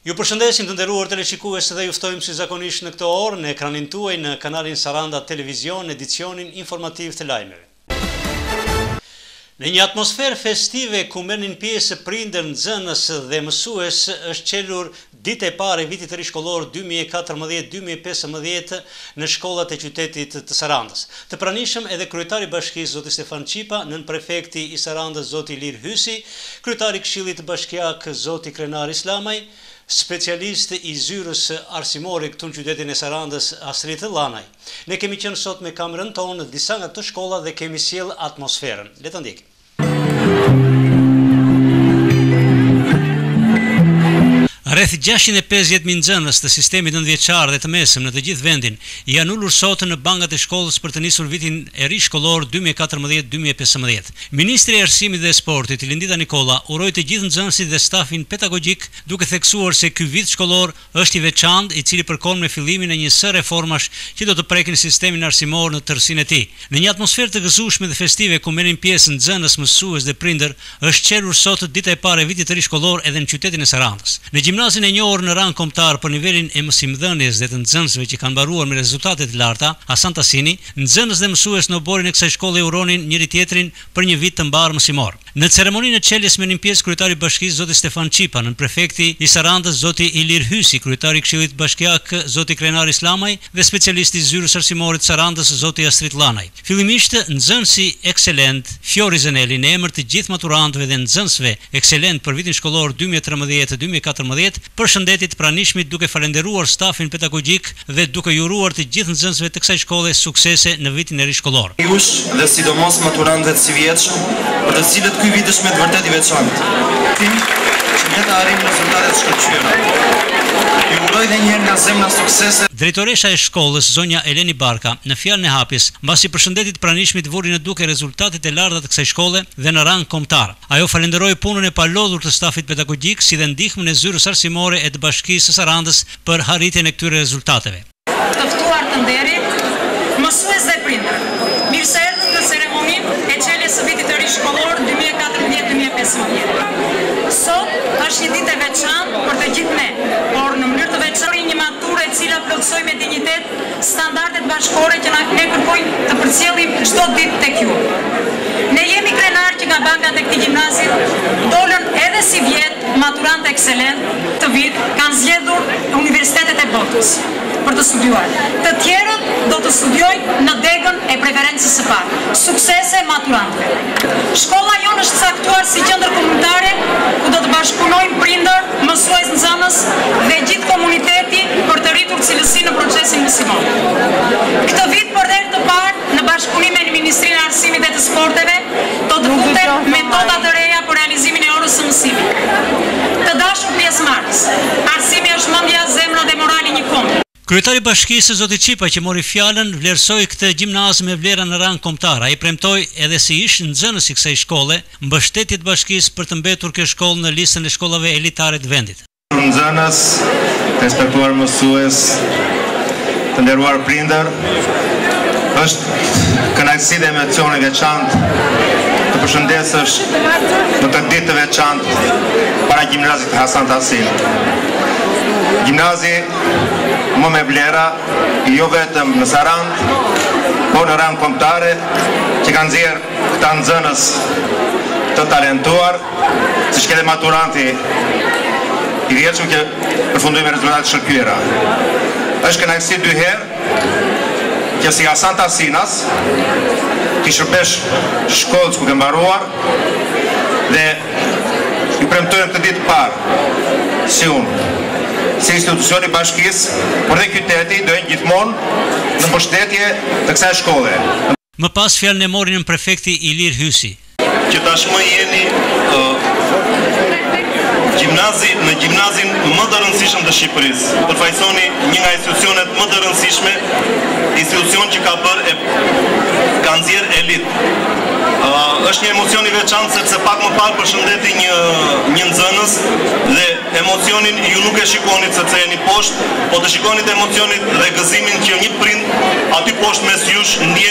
Ju përshëndesim të nderuar teleshikues dhe ju ftojmë si zakonisht në këtë orë në ekranin tuaj në kanalin Saranda Televizion, edicionin informativ të lajmeve. Në një atmosferë festive ku merrnin pjesë prindër, nxënës dhe mësues, është qelur dita e parë e vitit të ri shkollor 2014-2015 në shkollat e qytetit të Sarandës. Të pranishëm edhe kryetari i bashkisë zoti Stefan Qipa, nën prefekti i Sarandës zoti Ilir Hysi, kryetari i Këshillit Bashkiak zoti Krenar Islamaj, specialist i zyrës arsimore këtu në qytetin e Sarandës Astrid Llanaj. Ne kemi qenë sot me kamerën tonë në disa nga këto shkolla dhe kemi sjell atmosferën. Le ta ndjekim. Rreth 650.000 nxënës të sistemit nëntëvjeçar dhe të mesëm në të gjithë vendin janë ulur sot në bangat e shkollës për të nisur vitin e ri shkollor 2014-2015. Ministri i Arsimit dhe Sportit, Lindita Nikolla, uroi të gjithë nxënësit dhe stafin pedagogjik, duke theksuar se ky vit shkollor është i veçantë, i cili përkon me fillimin e një së reformash që do të prekin sistemin arsimor në tërësinë e tij. Në një atmosferë të gëzueshme dhe festive ku merrin pjesë nxënës, mësues dhe prindër, është qelur sot dita e parë e vitit të ri shkollor edhe në qytetin e Sarandës. Në gjimnazin e njohur në rang kombëtar për nivelin e mësimdhënies dhe të nxënësve që kanë mbaruar me rezultate të larta, Hasan Tasini, nxënës dhe mësues në oborin e kësaj shkolle uronin njëri tjetrin për një vit të mbar mësimor. Në ceremoninë e çeljes merrnin pjesë kryetari i bashkisë zoti Stefan Qipa, nën prefekti i Sarandës zoti Ilir Hysi, kryetari i Këshillit Bashkiak zoti Krenar Islamaj dhe specialisti i zyrës arsimore të Sarandës zoti Astrid Llanaj. Fillimisht nxënësi ekselent Fiori Zeneli në emër të gjithë maturantëve dhe nxënësve ekselent për vitin shkollor 2013-2014 përshëndeti të pranishmit duke falenderuar stafin pedagogjik dhe duke ju uruar të gjithë nxënësve të kësaj shkolle suksese në vitin e ri shkollor. Jush dhe sidomos maturantët si vjetshëm, për të cilët ky vit është me të vërtetë i veçantë. Tim që ne të arrijmë rezultate të shkëlqyera. Ju uroj edhe një herë nga zemra suksese. Drejtoresha e shkollës, zonja Eleni Barka, në fjalën e hapjes, mbasi përshëndeti të pranishmit vuri në duke rezultatet e larta të kësaj shkolle dhe në rang kombëtar. Ajo falenderoi punën e palodhur të stafit pedagogjik si dhe ndihmën e zyrës arsimore e të bashkisë së Sarandës për arritjen e këtyre rezultateve. Të ftuar të nderit, mësues dhe prindër, mirë se erdhët në ceremoninë e çeljes së vitit të ri shkollor 2014-2015. Sot është një ditë e veçantë për të gjithë ne, por në mënyrë të veçantë një maturë e cila plotësoi me dinjitet standardet bashkëore që ne kërkojmë të përcjellim çdo ditë tek ju. Ne jemi krenar që nga bankat e këtij gjimnazi dolën edhe si vjet maturantë ekselent të vit kanë zgjedhur universitetet e botës për të studiuar. Të tjerët do të studiojnë në degën e preferencës së parë. Suksese maturantëve. Shkolla jonë është caktuar si qendër komunitare ku do të bashkëpunojnë prindër, mësues, nxënës dhe gjithë komuniteti për të rritur cilësinë në procesin mësimor. Këtë vit për herë të parë në bashkëpunim me Ministrinë e Arsimit dhe të Sporteve do të futen metoda të reja për realizimin e orës së mësimit. Të dashur pjesëmarrës, arsimi është mendja, zemra dhe morali një kombë. Kryetari i bashkisë zoti Qipa që mori fjalën vlerësoi këtë gjimnaz me vlera në rang kombëtar. Ai premtoi edhe si ish nxënës i kësaj shkolle, mbështetje të bashkisë për të mbetur kjo shkollë në listën e shkollave elitare të vendit. Nxënës, të respektuar mësues, të nderuar prindër, është kënaqësi dhe emocion e veçantë të përshëndesësh në këtë ditë të veçantë para gjimnazit Hasan Tasini. Gjimnazi më me vlera, jo vetëm në Sarandë, por në rang kombëtare, që kanë nxjerrë këta nxënës të talentuar, siç ka dhe maturanti i vjetshëm që përfundoi me rezultate të shkëlqyera. Është kënaqësi dy herë që si Hasan Tasinas ti shërbesh shkollës ku ke mbaruar dhe ju premtojmë këtë ditë parë si unë, si institucioni bashkisë, por dhe qyteti do jenë gjithmonë në mbështetje të kësaj shkolle. Më pas fjalën e mori në prefekti Ilir Hysi. Që tashmë jeni në gjimnazin më të rëndësishëm të Shqipërisë. Përfaqësoni një nga institucionet më të rëndësishme, institucion që ka nxjerrë elitë. Është një emocion i veçantë sepse pak më parë përshëndeti një nxënës dhe emocionin ju nuk e shikonit sepse jeni poshtë, po të shikonit emocionit dhe gëzimin që një prind aty poshtë mes jush ndjen.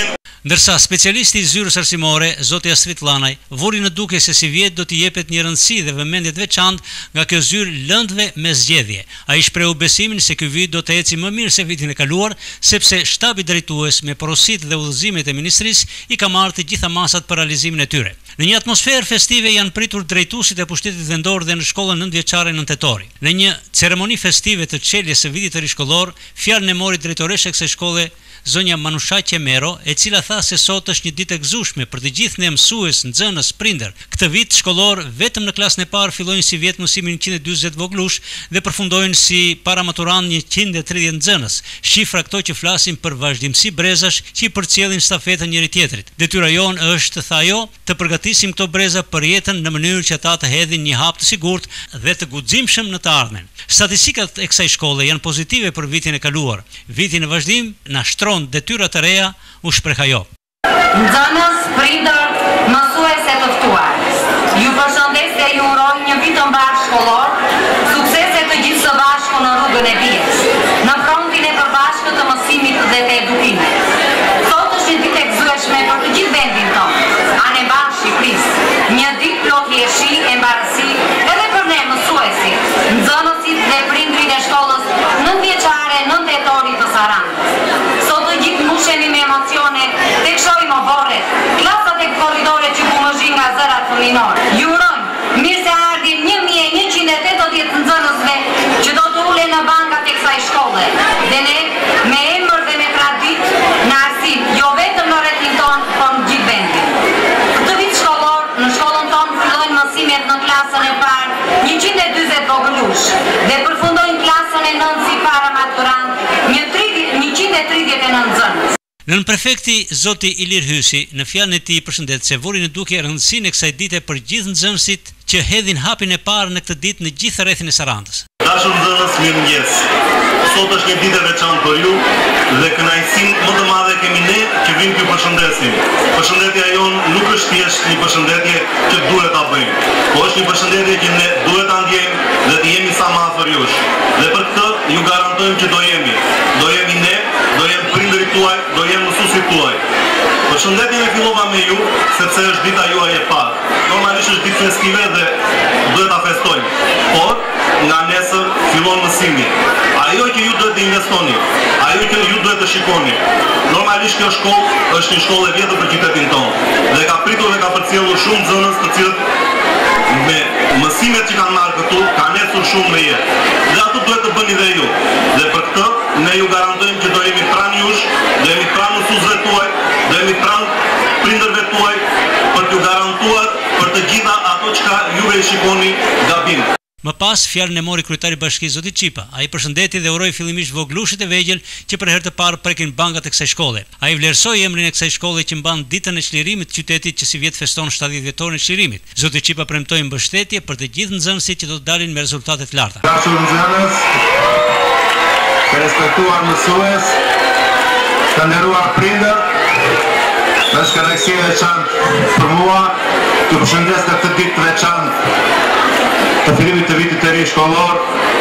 Ndërsa specialisti i zyrës arsimore, zoti Astrid Llanaj, vuri në duke se si vjet do t'i jepet një rëndësi dhe vëmendje të veçantë nga kjo zyrë lëndëve me zgjedhje. Ai shprehu besimin se ky vit do të eci më mirë se vitin e kaluar, sepse shtabi drejtues me porositë dhe udhëzimet e ministrisë i ka marrë të gjitha masat për realizimin e tyre. Në një atmosferë festive janë pritur drejtuesit e pushtetit vendor dhe në shkollën nëntëvjeçare Nën Tetori. Në një ceremoni festive të çeljes së vitit të ri shkollor, fjalën e mori drejtoresha e kësaj shkolle, zonja Manushaqe Mero, e cila tha se sot është një ditë e gëzueshme për të gjithë ne mësues, nxënës, prindër. Këtë vit shkollor vetëm në klasën e parë fillojnë si vjet mësimin 140 voglush dhe përfundojnë si paramaturant 130 nxënës. Shifra këto që flasin për vazhdimsi brezash që i përcjellin stafetën njëri tjetrit. Detyra jonë është, tha ajo, të përgatisim këto breza për jetën në mënyrë që ata të hedhin një hap të sigurt dhe të guximshëm në të ardhmen. Statistikat e kësaj shkolle janë pozitive për vitin e kaluar. Viti në vazhdim na shtron detyra të reja, u shpreh ajo. Nxënës, prindër, mësues e të ftuar. Ju përshëndes dhe ju uroj një vit të mbar shkollor, suksese të gjithë së bashku në rrugën e dijes, në frontin e përbashkët të mësimit dhe të edukimit. Sot është një ditë e gëzueshme për të gjithë vendin tonë, anë e mbar Shqipërisë. Një ditë plot jeshi e mbarësi edhe për ne mësuesit, nxënësit dhe prindrit e shkollës nëntëvjeçare Nën Tetori të Sarandës. Sot të gjithë mbushemi me emocione, tek shojmë oborret, klasat e korridore që bumëzhin nga zërat fëminor. Ju urojmë mirë se ardhin 1180 nxënësve që do të ulen në bankat e kësaj shkolle. Dhe ne, me emër dhe me tradit, në arsim, jo vetëm në rrethin tonë, por në gjithë vendin. Këtë vit shkollor, në shkollën tonë fillojnë mësimet në klasën e parë 140 vogëlush dhe përfundojnë klasën e nëntë si para maturant 139 nxënës. Nën prefekti zoti Ilir Hysi në fjalën e tij përshëndetëse vuri në duke rëndësinë e kësaj dite për gjithë nxënësit që hedhin hapin e parë në këtë ditë në gjithë rrethin e Sarandës. Dashur nxënës, mirëmëngjes. Sot është një ditë e veçantë për ju dhe kënaqësinë më të madhe kemi ne që vim t'ju përshëndesim. Përshëndetja jonë nuk është thjesht një përshëndetje që duhet ta bëjmë, por është një përshëndetje që ne duhet ta ndjejmë dhe të jemi sa më afër jush. Dhe për këtë ju garantojmë që do jemi ne, do jenë prindërit tuaj, do jenë mësuesit tuaj. Përshëndetjen e fillova me ju sepse është dita juaj e parë. Normalisht është ditë festive dhe duhet ta festojmë. Por nga nesër fillon mësimi. Ajo që ju duhet të investoni, ajo që ju duhet të shikoni. Normalisht kjo shkollë është një shkollë e vjetër për qytetin tonë dhe ka pritur dhe ka përcjellur shumë nxënës të cilët me mësimet që kanë marrë këtu kanë ecur shumë në jetë. Dhe ato duhet të bëni dhe ju. Dhe për këtë ne ju garantojmë që do jemi pranë jush, do jemi pranë mësuesve tuaj, do jemi pranë prindërve tuaj për t'ju garantuar për të gjitha ato që juve i shikoni gabim. Më pas fjalën e mori kryetari i bashkisë zoti Çipa. Ai përshëndeti dhe uroi fillimisht voglushit e vegjël që për herë të parë prekin bankat e kësaj shkolle. Ai vlerësoi emrin e kësaj shkolle që mban ditën e çlirimit të qytetit që si vjet feston 70 vjetorin e çlirimit. Zoti Çipa premtoi mbështetje për të gjithë nxënësit që do të dalin me rezultate të larta. Dashur nxënës, të respektuar mësues, të nderuar prindër, është kënaqësi e veçantë për mua të përshëndes në këtë ditë të veçantë të fillimit të vitit të ri shkollor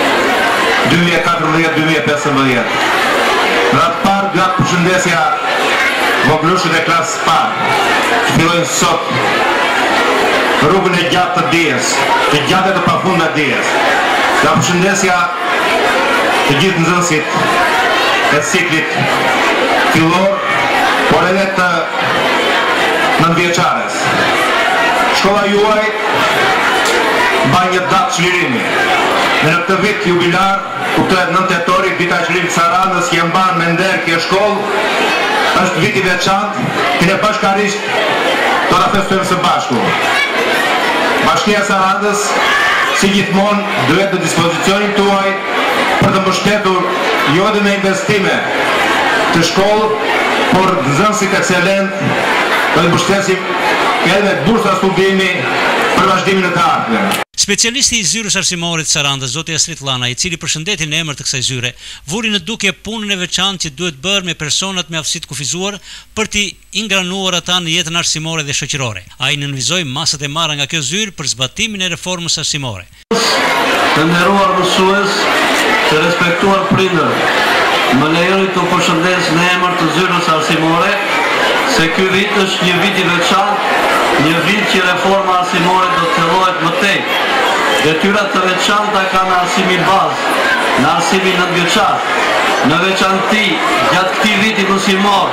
2014-2015. Në atë parë gjatë përshëndesja voglushit e klasës parë që fillojnë sot rrugën e gjatë të dijes, të gjatë e të pafundme të dijes. Nga përshëndesja të gjithë nxënësit e ciklit fillor, por edhe të nëntëvjeçares. Shkolla juaj mban një datë çlirimi. Në këtë vit jubilar, kuptohet 9 tetori, dita e çlirimit të Sarandës, që e mban me nder kjo shkollë, është vit i veçantë, që ne bashkërisht do ta festojmë së bashku. Bashkia e Sarandës, si gjithmonë, duhet në dispozicionin tuaj për të mbështetur jo edhe me investime të shkollë, por nxënësit ekselent, do të mbështesim edhe me bursa studimi për vazhdimin e të ardhmen. Specialisti i zyrës arsimore të Sarandës, zoti Astrid Llanaj, i cili përshëndeti në emër të kësaj zyre, vuri në duke punën e veçantë që duhet bërë me personat me aftësi të kufizuar për t'i ingranuar ata në jetën arsimore dhe shoqërore. Ai nënvizoi masat e marra nga kjo zyrë për zbatimin e reformës arsimore. Të nderuar mësues, të respektuar prindër, më lejoni të përshëndes në emër të zyrës arsimore se ky vit është një vit i veçantë, një vit që reforma arsimore do të fillohet më tej. Detyrat të veçanta kanë arsimi bazë, në arsimin nëntëvjeçar. Në veçanti, gjatë këtij viti mësimor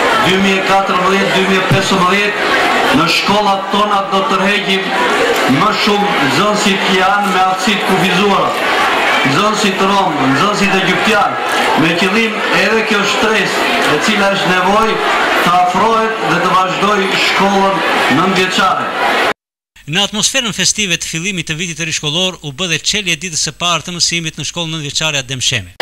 2014-2015, në shkollat tona do të tërheqim më shumë nxënësit që janë me aftësitë kufizuara, nxënësit rom, nxënësit egjiptian, me qëllim edhe kjo shtresë e cila është nevojë të afrohet dhe të vazhdojë shkollën nëntëvjeçare. Në atmosferën festive të fillimit të vitit të ri shkollor u bë dhe çelja e ditës së parë të mësimit në shkollën nëntëvjeçare Adem Sheme.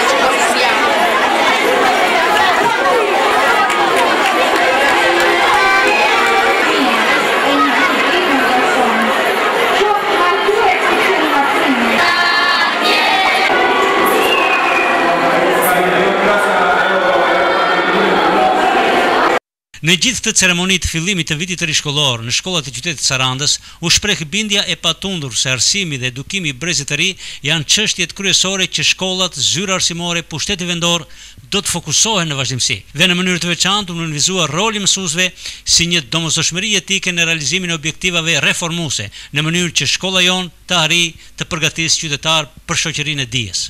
Në gjithë këtë ceremoni të fillimit të vitit të ri shkollor në shkollat e qytetit Sarandës u shpreh bindja e patundur se arsimi dhe edukimi i brezit të ri janë çështjet kryesore që shkollat, zyra arsimore, pushteti vendor do të fokusohen në vazhdimsi. Dhe në mënyrë të veçantë u nënvizua roli i mësuesve si një domosdoshmëri etike në realizimin e objektivave reformuese, në mënyrë që shkolla jon të arrijë të përgatisë qytetar për shoqërinë e dijes.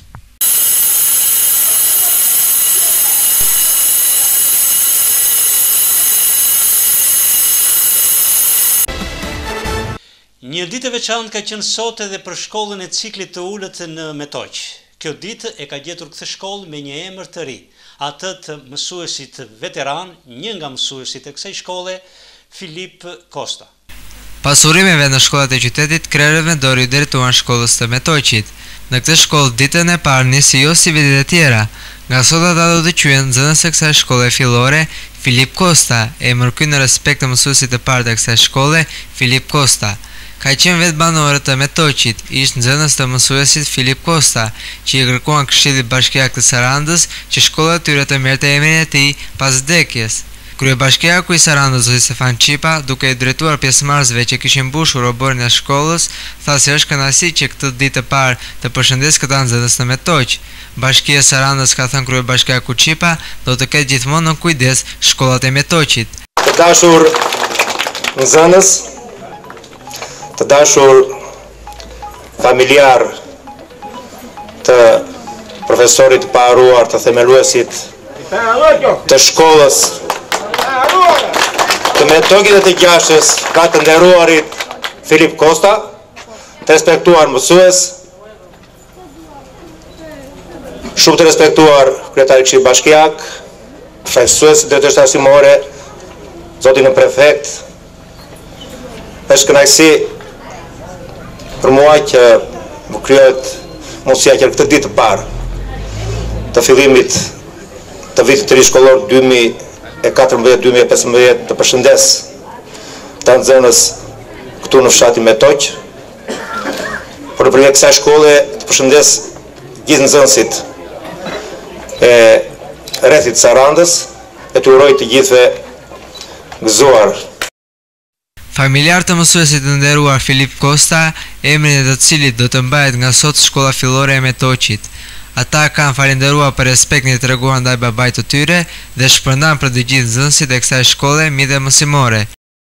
Një ditë e veçantë ka qenë sot edhe për shkollën e ciklit të ulët në Metoq. Kjo ditë e ka gjetur këtë shkollë me një emër të ri, atë të mësuesit veteran, një nga mësuesit e kësaj shkolle, Filip Kosta. Pas urrimeve në shkollat e qytetit, krerët vendor i drejtuan shkollës të Metoqit. Në këtë shkollë ditën e parë nisi jo si vitet e tjera. Nga sot ata do të quhen nxënës së kësaj shkolle fillore, Filip Kosta, emër ky në respekt të mësuesit të parë të kësaj shkolle, Filip Kosta. Ka qenë vetë banore të Metoqit, ishte nxënës të mësuesit Filip Kosta, që i kërkuan Këshillit Bashkiak të Sarandës që shkolla e tyre të merrte emrin e tij pas vdekjes. Kryebashkiaku i Sarandës Zoti Stefan Qipa, duke i drejtuar pjesëmarrësve që kishin mbushur oborin e shkollës, tha se është kënaqësi që këtë ditë të parë të përshëndes këta nxënës në Metoq. Bashkia e Sarandës, ka thënë kryebashkiaku Qipa, do të ketë gjithmonë në kujdes shkollat e Metoqit. Të dashur nxënës, të dashur familjar të profesorit të paruar, të themeluesit të shkollës të Metoqit dhe të Gjashës, ka të nderuarit Filip Kosta, të respektuar mësues, shumë të respektuar kryetari Këshillit Bashkiak, përfaqësues drejtërisht arsimore, zotin prefekt. Është kënaqësi për mua që më krijohet mundësia që këtë ditë të parë të fillimit të vitit të ri shkollor 2014-2015 të përshëndes të nxënës këtu në fshatin Metoq, por nëpërmjet kësaj shkolle të përshëndes gjithë nxënësit e rrethit Sarandës e të uroj të gjithëve gëzuar. Familjar të mësuesit të nderuar Filip Kosta, emrin e të cilit do të mbahet nga sot shkolla fillore e Metoqit. Ata kanë falenderuar për respektin e treguar ndaj babait të tyre dhe shpërndan për të gjithë nxënësit e kësaj shkolle midhe mësimore.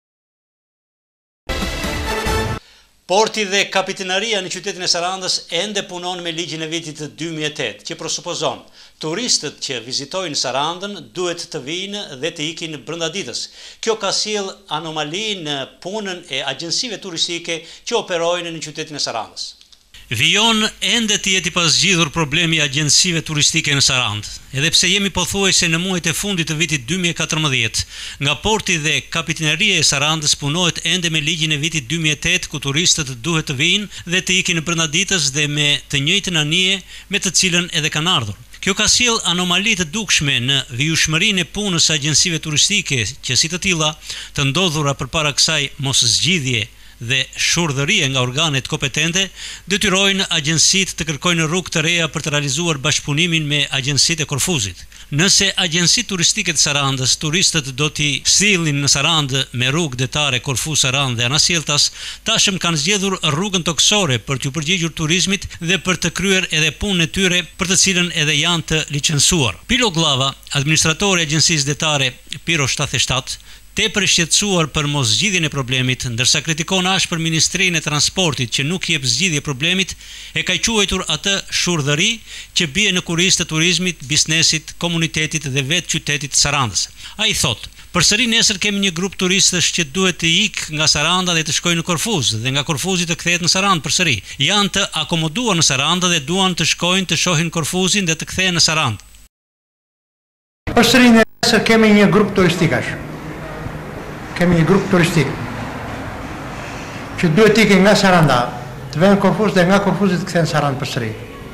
Porti dhe kapitinaria në qytetin e Sarandës ende punon me ligjin e vitit 2008, që presupozon turistët që vizitojnë Sarandën duhet të vinë dhe të ikin brenda ditës. Kjo ka sjell anomali në punën e agjensive turistike që operojnë në qytetin e Sarandës. Vijon ende të jetë i pasgjidhur problemi i agjensive turistike në Sarandë, edhe pse jemi pothuajse në muajt e fundit të vitit 2014, nga porti dhe kapitinaria e Sarandës punohet ende me ligjin e vitit 2008, ku turistët duhet të vinë dhe të ikin brenda ditës dhe me të njëjtën anije me të cilën edhe kanë ardhur. Kjo ka sjell anomali të dukshme në vijueshmërinë e punës së agjensive turistike, që si të tilla të ndodhura përpara kësaj moszgjidhje dhe shurdhërie nga organet kompetente, detyrojnë agjensitë të kërkojnë rrugë të reja për të realizuar bashkëpunimin me agjensitë e Korfuzit. Nëse agjensitë turistike të Sarandës, turistët do t'i sillnin në Sarandë me rrugë detare Korfuz Sarandë dhe Anasjelltas, tashëm kanë zgjedhur rrugën toksore për t'u përgjigjur turizmit dhe për të kryer edhe punën e tyre për të cilën edhe janë të licencuar. Pilo Glava, administratori i agjencisë detare Piro 77, tepër i shqetësuar për mos zgjidhjen e problemit, ndërsa kritikon ashpër Ministrinë e Transportit që nuk jep zgjidhje problemit, e ka quajtur atë shurdhëri që bie në kurrizë të turizmit, biznesit, komunitetit dhe vetë qytetit të Sarandës. Ai thotë: "Përsëri nesër kemi një grup turistësh që duhet të ikë nga Saranda dhe të shkojnë në Korfuzë dhe nga Korfuzi të kthehet në Sarandë përsëri. Janë të akomoduar në Sarandë dhe duan të shkojnë të shohin Korfuzin dhe të kthehen në Sarandë." Përsëri nesër kemi një grup turistikash. Kemi një grup turistik që duhet të ikë nga Saranda, të vënë në Korfuzë dhe nga Korfuzi të kthehen në Sarandë përsëri.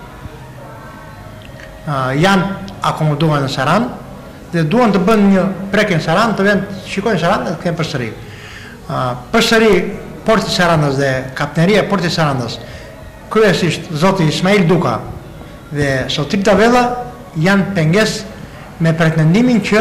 Janë akomoduar në Sarandë dhe duan të bënë një prekje në Sarandë, të vënë shikojnë Sarandë dhe të kthehen përsëri. Përsëri Porti i Sarandës dhe Kapiteneria e Portit të Sarandës, kryesisht zoti Ismail Duka dhe Sotrik Tavella janë pengesë me pretendimin që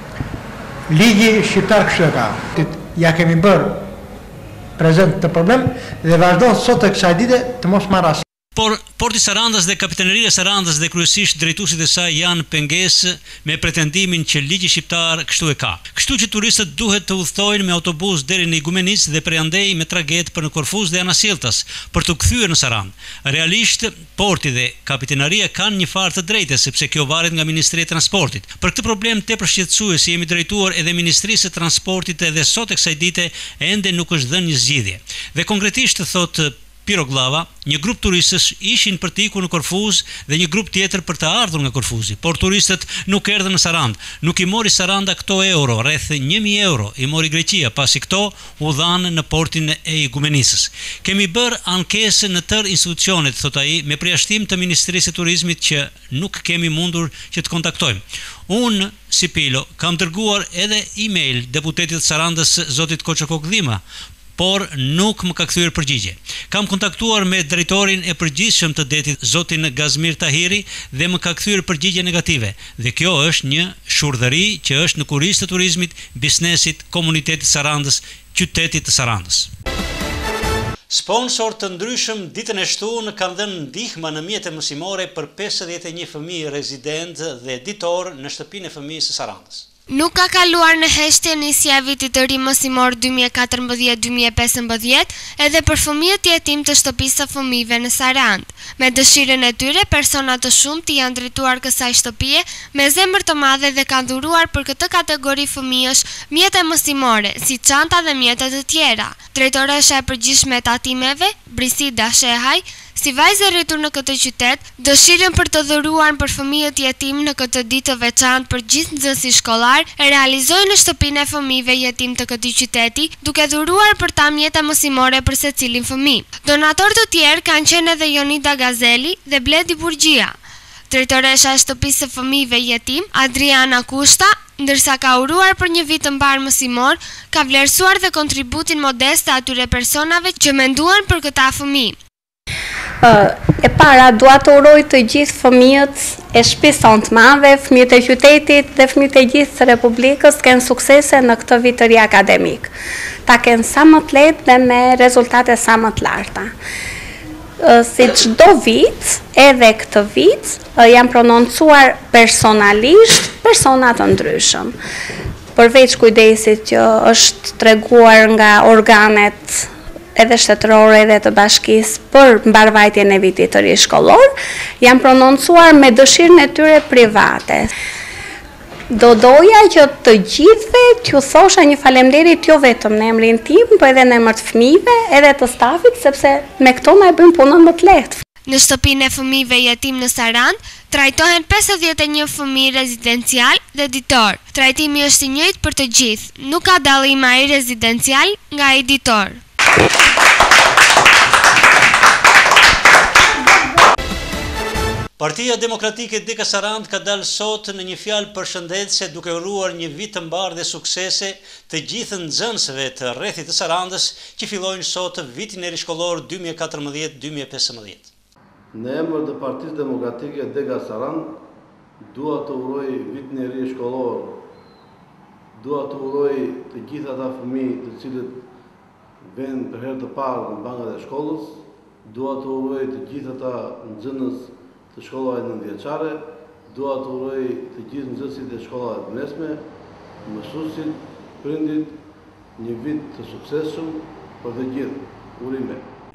ligji shqiptar kështu e ka. Ja kemi bërë prezent të problem dhe vazhdon sot e kësaj dite të mos marrë asnjë. Por Porti i Sarandës dhe Kapiteneria e Sarandës dhe kryesisht drejtuesit e saj janë pengesë me pretendimin që ligji shqiptar kështu e ka. Kështu që turistët duhet të udhtojnë me autobus deri në Igumenicë dhe prej andej me traget për në Korfuzë dhe Anasjelltas për të kthyer në Sarandë. Realisht, Porti dhe Kapiteneria kanë një farë të drejtë sepse kjo varet nga Ministria e Transportit. Për këtë problem tepër shqetësues jemi drejtuar edhe Ministrisë së Transportit edhe sot e kësaj dite ende nuk është dhënë një zgjidhje. Dhe konkretisht thotë Piroglava, një grup turistësh ishin për të ikur në Korfuzë dhe një grup tjetër për të ardhur nga Korfuzi, por turistët nuk erdhën në Sarandë. Nuk i mori Saranda këto euro, rreth 1000 euro i mori Greqia, pasi këto u dhanë në portin e Igumenicës. Kemi bërë ankesë në tërë institucionet, thot ai, me përjashtim të Ministrisë së Turizmit që nuk kemi mundur që të kontaktojmë. Unë, si Pilo, kam dërguar edhe email deputetit të Sarandës zotit Koçokok Dhima, por nuk më ka kthyer përgjigje. Kam kontaktuar me drejtorin e përgjithshëm të detit, zotin Gazmir Tahiri, dhe më ka kthyer përgjigje negative. Dhe kjo është një shurdhëri që është në kurrizë të turizmit, biznesit, komunitetit të Sarandës, qytetit të Sarandës. Sponsor të ndryshëm ditën e shtunë kanë dhënë ndihmë në mjete mësimore për 51 fëmijë rezident dhe editor në shtëpinë e fëmijës së Sarandës. Nuk ka kaluar në heshtje nisja e vitit të ri mësimor 2014-2015 edhe për fëmijët jetim të shtëpisë së fëmijëve në Sarandë. Me dëshirën e tyre, persona të shumtë janë drejtuar kësaj shtëpie me zemër të madhe dhe kanë dhuruar për këtë kategori fëmijësh mjete mësimore, si çanta dhe mjete të tjera. Drejtoresha e përgjithshme e tatimeve, Brisida Shehaj, si vajzë e rritur në këtë qytet, dëshirën për të dhuruar për fëmijët jetim në këtë ditë të veçantë për gjithë nxënësit shkollar e realizojnë në shtëpinë e fëmijëve jetim të këtij qyteti, duke dhuruar për ta mjete mësimore për secilin fëmijë. Donatorë të tjerë kanë qenë edhe Jonida Gazeli dhe Bledi Burgjia. Drejtoresha e shtëpisë së fëmijëve jetim, Adriana Kushta, ndërsa ka uruar për një vit të mbar mësimor, ka vlerësuar dhe kontributin modest të atyre personave që menduan për këta fëmijë. E para, dua të uroj të gjithë fëmijët e shtëpisë tonë të madhe, fëmijët e qytetit dhe fëmijët e gjithë të Republikës kenë suksese në këtë vit të ri akademik. Ta kenë sa më të lehtë dhe me rezultate sa më të larta. Si çdo vit, edhe këtë vit, janë prononcuar personalisht persona të ndryshëm. Përveç kujdesit që është treguar nga organet edhe shtetërore dhe të bashkisë për mbarvajtjen e vitit të ri shkollor, janë prononcuar me dëshirën e tyre private. Do doja që të gjithëve t'ju thosha një faleminderit jo vetëm në emrin tim, por edhe në emër të fëmijëve, edhe të stafit, sepse me këto na e bëjmë punën më të lehtë. Në shtëpinë e fëmijëve jetim në Sarandë trajtohen 51 fëmijë rezidencial dhe editor. Trajtimi është i njëjtë për të gjithë, nuk ka dallim ai rezidencial nga editor. Partia Demokratike Deka Sarandë ka dalë sot në një fjalë përshëndetëse duke uruar një vit të mbar dhe suksese të gjithë nxënësve të rrethit të Sarandës që fillojnë sot vitin e ri shkollor 2014-2015. Në emër të Partisë Demokratike Deka Sarandë, dua të uroj vitin e ri shkollor, dua të uroj të gjithë ata fëmijë të cilët vjen për herë të parë në bankat e shkollës, dua të uroj të gjithë ata nxënës të shkollave nëntëvjeçare, dua të uroj të gjithë nxënësit e shkollave të mesme, mësuesit, prindit një vit të suksesshëm për të gjithë. Urime.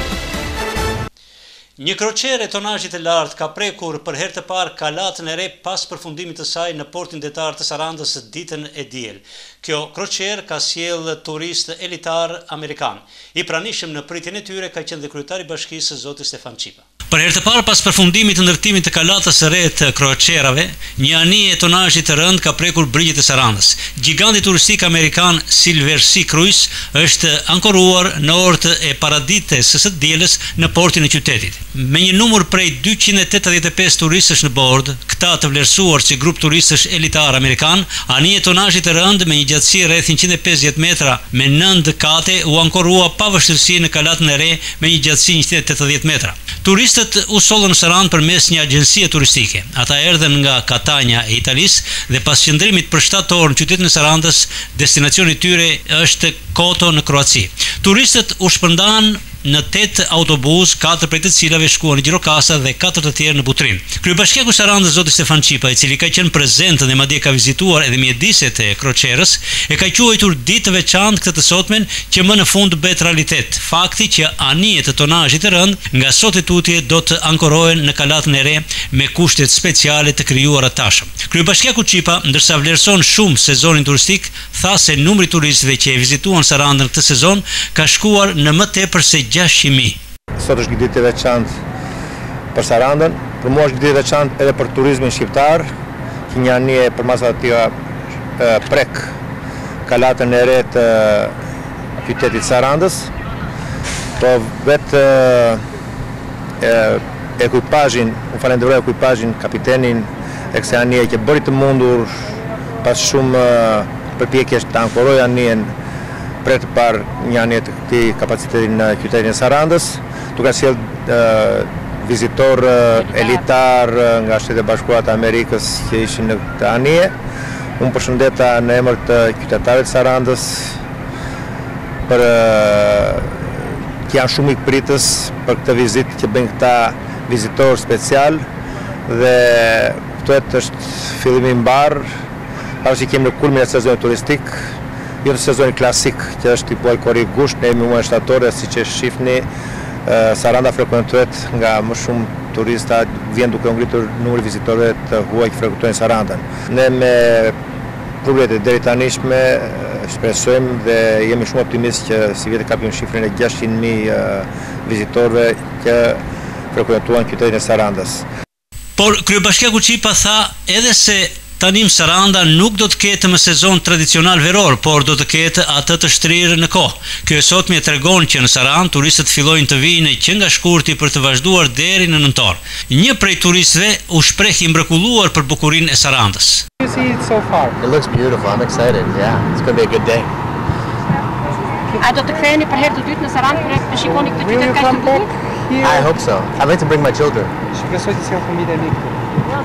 Një kroqere tonazhit të lartë ka prekur për herë të parë kalatën e re pas përfundimit të saj në portin detar të Sarandës ditën e diel. Kjo kroqer ka sjell turistë elitar amerikan. I pranishëm në pritjen e tyre ka qenë dhe kryetari i bashkisë zoti Stefan Qipa. Për herë të parë pas përfundimit të ndërtimit të kalatës së re të kroqerave, një anije tonazhit të rënd ka prekur brigjet e Sarandës. Giganti turistik amerikan Silver Sea Cruise është ankoruar në orët e paradites së dielës në portin e qytetit. Me një numër prej 285 turistësh në bord, këta të vlerësuar si grup turistësh elitar amerikan, anije tonazhit të rënd me një gjatësi rreth 150 metra me 9 kate u ankorua pa vështirësi në kalatën e re me një gjatësi 180 metra. Turistët u sollën në Sarandë përmes një agjencie turistike. Ata erdhen nga Catania e Italisë dhe pas qëndrimit për 7 orë në qytetin e Sarandës, destinacioni i tyre është Koto në Kroaci. Turistët u shpërndan në 8 autobus, 4 prej të cilave shkuan në Gjirokasa dhe 4 të tjerë në Butrin. Kryebashkiaku i Sarandës zoti Stefan Qipa, i cili ka qenë prezent dhe madje ka vizituar edhe mjediset e kroqerës, e ka quajtur ditë të veçantë këtë të sotmen që më në fund bëhet realitet. Fakti që anijet të tonazhit të rënd nga sot e tutje do të ankorohen në kalatën e re me kushtet speciale të krijuara tashëm. Kryebashkiaku Qipa, ndërsa vlerëson shumë sezonin turistik, tha se numri turistëve që e vizituan Sarandën këtë sezon ka shkuar në më tepër se 600.000. Sot është një ditë e veçantë për Sarandën, për mua është një ditë e veçantë edhe për turizmin shqiptar, që një anije përmas atyra prek kalatën e re të qytetit Sarandës, po vetë ekuipazhin, unë falenderoj ekuipazhin, kapitenin e kësaj anije që bëri të mundur pas shumë përpjekjesh të ankoroj anijen për të parë një anije të këtij kapaciteti në qytetin e Sarandës, duke sjell vizitor elitar nga Shtetet e Bashkuara të Amerikës që ishin në këtë anije. Unë përshëndeta në emër të qytetarëve të Sarandës për që janë shumë ikpritës për këtë vizitë që bëjnë këta vizitor special dhe këtu është fillimi i mbar, pasi që kemi në kulmin e sezonit turistik, jo të sezoni klasik që është tipuar korrik gusht, ne jemi muaj shtator, siç e shihni, Saranda frekuentohet nga më shumë turista, vjen duke u ngritur numri vizitorëve të huaj që frekuentojnë Sarandën. Ne me progretet deri tanishme shpresojmë dhe jemi shumë optimist që si vjetë kapim shifrin e 600.000 vizitorëve që frekuentuan qytetin e Sarandës. Por kryebashkiaku Qipa tha edhe se tanim Saranda nuk do të ketë më sezon tradicional veror, por do të ketë atë të shtrirë në kohë. Kjo e sotme tregon që në Sarandë turistët fillojnë të vinë që nga shkurti për të vazhduar deri në nëntor. Një prej turistëve u shpreh i mrekulluar për bukurinë e Sarandës. You see it so far? It looks beautiful. I'm excited. Yeah, it's going to be a good day. A do të ktheheni për herë të dytë në Sarandë për të shikoni këtë qytet kaq të bukur? I hope so. I'd like to bring my children. Shpresoj të sjell fëmijët e mi këtu.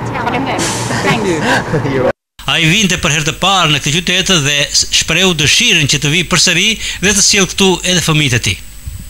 Ai vinte për herë të parë në këtë qytet dhe shprehu dëshirën që të vijë përsëri dhe të sjellë këtu edhe fëmijët e tij.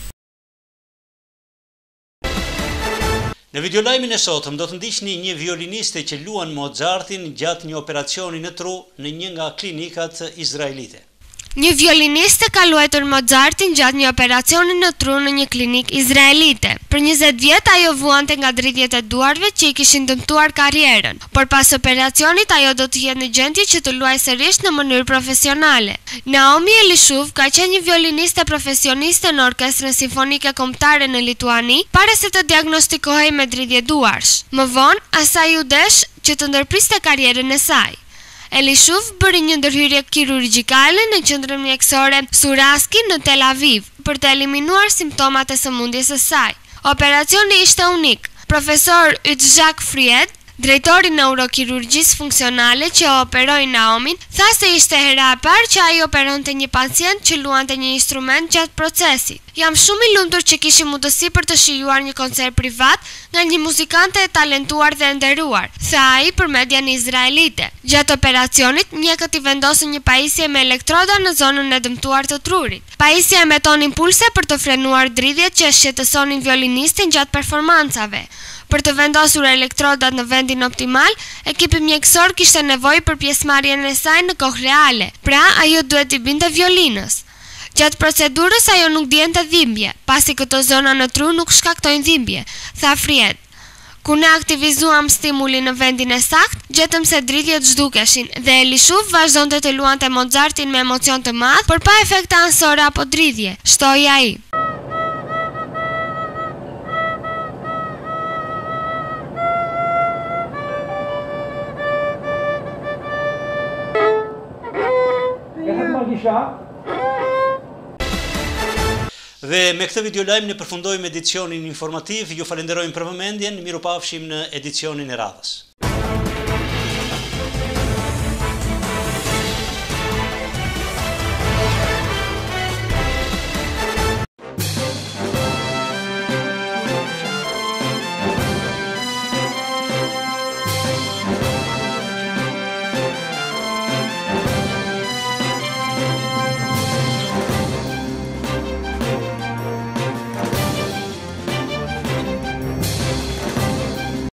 Në videolajmin e sotëm do të ndiqni një violiniste që luan Mozartin gjatë një operacioni në tru në një nga klinikat izraelite. Një violiniste ka luajtur Mozartin gjatë një operacioni në tru në një klinik izraelite. Për 20 vjet ajo vuante nga dridhjet e duarve që i kishin dëmtuar karrierën, por pas operacionit ajo do të jetë në gjendje që të luajë sërish në mënyrë profesionale. Naomi Elishuv ka qenë një violiniste profesioniste në Orkestrën Simfonike Kombëtare në Lituani, para se të diagnostikohej me dridhje duarsh. Më vonë, asaj u desh që të ndërpriste karrierën e saj. Elishuv bëri një ndërhyrje kirurgjikale në qendrën mjekësore Suraski në Tel Aviv për të eliminuar simptomat e sëmundjes së saj. Operacioni ishte unik. Profesor Itzhak Fried, drejtori neurokirurgjisë funksionale që operoi Naomin, tha se ishte hera e parë që ai operonte një pacient që luante një instrument gjatë procesit. Jam shumë i lumtur që kishim mundësi për të shijuar një koncert privat nga një muzikante e talentuar dhe nderuar, tha ai për median izraelite. Gjatë operacionit, mjekët i vendosën një pajisje me elektroda në zonën e dëmtuar të trurit. Pajisja emeton impulse për të frenuar dridhjet që shqetësonin violinistin gjatë performancave. Për të vendosur elektrodat në vendin optimal, ekipi mjekësor kishte nevojë për pjesëmarrjen e saj në kohë reale, pra ajo duhet i binte violinës. Gjatë procedurës ajo nuk ndjente dhimbje, pasi këto zona në tru nuk shkaktojnë dhimbje, tha Fried. Kur ne aktivizuam stimulin në vendin e sakt, gjetëm se dritjet zhdukeshin dhe Elishuf vazhdonte të luante Mozartin me emocion të madh, por pa efekte ansore apo dridhje, shtoi ai. Dhe me këtë videolajm ne përfundojmë edicionin informativ, ju falenderojmë për vëmendjen, mirupafshim në edicionin e radhës.